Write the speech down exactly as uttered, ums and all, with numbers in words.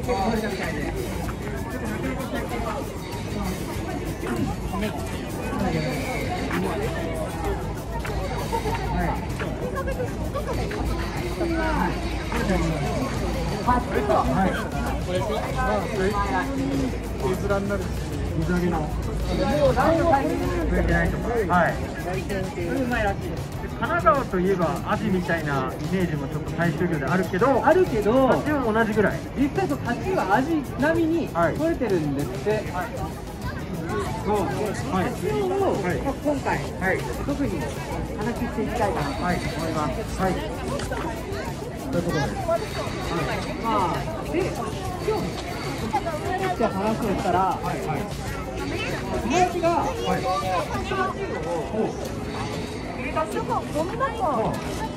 取れたみたいで。はい。これまあ、水面になるし、水揚げの。もう何も増えてないとか。はい。うまいらしい。神奈川といえばアジみたいなイメージもちょっと大衆魚であるけど、あるけど、タチも同じぐらい。実際とタチはアジ並みに取れてるんですって。はい。そう、はい。それを今回、はい、特に話していきたいかなと思います。はい。ということで、はい。まあ、で、今日って話をしたら、はいはい。友達が、はい。タチウオを入れたんですよ。ゴミ箱。